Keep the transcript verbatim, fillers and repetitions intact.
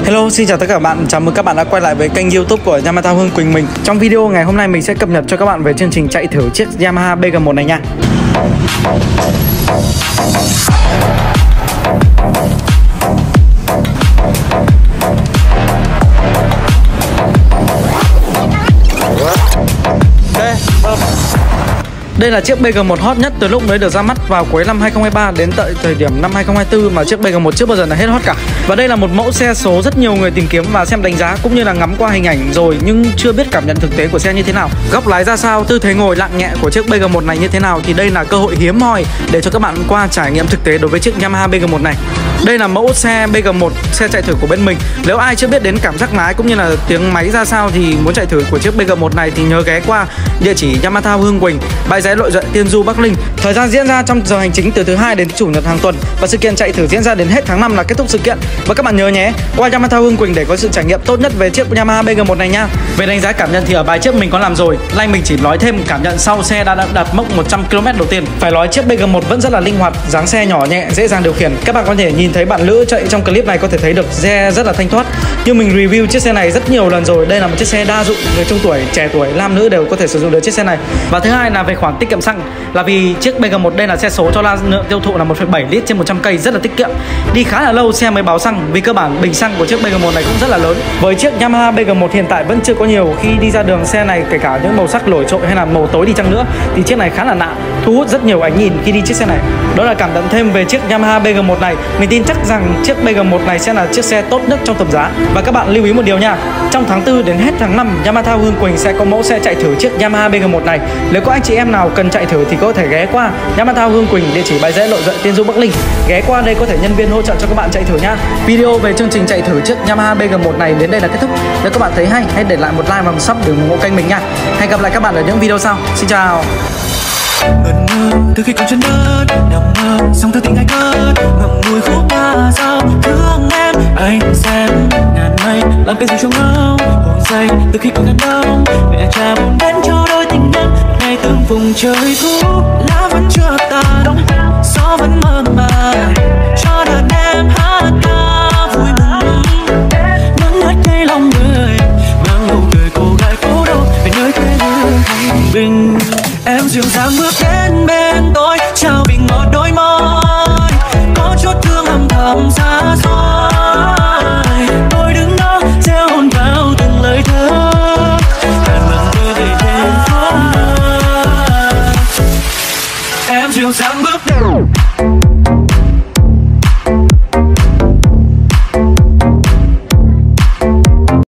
Hello, xin chào tất cả các bạn. Chào mừng các bạn đã quay lại với kênh YouTube của Yamaha Hương Quỳnh mình. Trong video ngày hôm nay mình sẽ cập nhật cho các bạn về chương trình chạy thử chiếc Yamaha B G một này nha. Đây là chiếc B G một hot nhất từ lúc mới được ra mắt vào cuối năm hai không hai ba đến tận thời điểm năm hai không hai tư, mà chiếc B G một chưa bao giờ là hết hot cả. Và đây là một mẫu xe số rất nhiều người tìm kiếm và xem đánh giá cũng như là ngắm qua hình ảnh rồi nhưng chưa biết cảm nhận thực tế của xe như thế nào. Góc lái ra sao, tư thế ngồi lặng nhẹ của chiếc B G một này như thế nào thì đây là cơ hội hiếm hoi để cho các bạn qua trải nghiệm thực tế đối với chiếc Yamaha B G một này. Đây là mẫu xe B G một, xe chạy thử của bên mình. Nếu ai chưa biết đến cảm giác lái cũng như là tiếng máy ra sao thì muốn chạy thử của chiếc B G một này thì nhớ ghé qua địa chỉ Yamaha Hương Quỳnh, bãi rẽ Lội Duệ, Tiên Du, Bắc Ninh. Thời gian diễn ra trong giờ hành chính từ thứ hai đến chủ nhật hàng tuần và sự kiện chạy thử diễn ra đến hết tháng năm là kết thúc sự kiện. Và các bạn nhớ nhé, qua Yamaha Hương Quỳnh để có sự trải nghiệm tốt nhất về chiếc Yamaha B G một này nha. Về đánh giá cảm nhận thì ở bài trước mình có làm rồi, nay mình chỉ nói thêm cảm nhận sau xe đã đạt mốc một trăm ki lô mét đầu tiên. Phải nói chiếc B G một vẫn rất là linh hoạt, dáng xe nhỏ nhẹ, dễ dàng điều khiển. Các bạn có thể nhìn thấy bạn nữ chạy trong clip này có thể thấy được xe rất là thanh thoát. Như mình review chiếc xe này rất nhiều lần rồi, đây là một chiếc xe đa dụng, người trung tuổi, trẻ tuổi, nam nữ đều có thể sử dụng được chiếc xe này. Và thứ hai là về khoản tiết kiệm xăng, là vì chiếc B G một đây là xe số cho la lượng tiêu thụ là một phẩy bảy lít trên một trăm cây, rất là tiết kiệm. Đi khá là lâu xe mới báo xăng vì cơ bản bình xăng của chiếc B G một này cũng rất là lớn. Với chiếc Yamaha B G một hiện tại vẫn chưa có nhiều, khi đi ra đường xe này kể cả những màu sắc nổi trội hay là màu tối đi chăng nữa thì chiếc này khá là nặng, thu hút rất nhiều ánh nhìn khi đi chiếc xe này. Đó là cảm nhận thêm về chiếc Yamaha B G một này. Mình tin chắc rằng chiếc B G một này sẽ là chiếc xe tốt nhất trong tầm giá. Và các bạn lưu ý một điều nha, trong tháng tư đến hết tháng năm, Yamaha Hương Quỳnh sẽ có mẫu xe chạy thử chiếc Yamaha B G một này. Nếu có anh chị em nào cần chạy thử thì có thể ghé qua Yamaha Hương Quỳnh, địa chỉ bãi rẽ Lội Duệ, Tiên Du, Bắc Ninh. Ghé qua đây có thể nhân viên hỗ trợ cho các bạn chạy thử nhá. Video về chương trình chạy thử chiếc Yamaha B G một này đến đây là kết thúc. Nếu các bạn thấy hay, hãy để lại một like và một sub để ủng hộ kênh mình nha. Hẹn gặp lại các bạn ở những video sau. Xin chào. Ngẩn ngơ từ khi còn chân đất nằm mơ song thơ tình ai cất ngậm ngùi khúc ca dao thương em anh xem ngàn mây làm cái gì cho ngao hồn say từ khi còn ngàn đông mẹ cha buồn đến cho đôi tình nhân ngày từng vùng trời thu lá vẫn chưa tàn gió vẫn mơ màng cho đợt em hát ca vui mừng nắng ngắt cây lòng người mang nụ cười cô gái phố đâu về nơi quê hương thanh bình. Em dịu dàng bước đến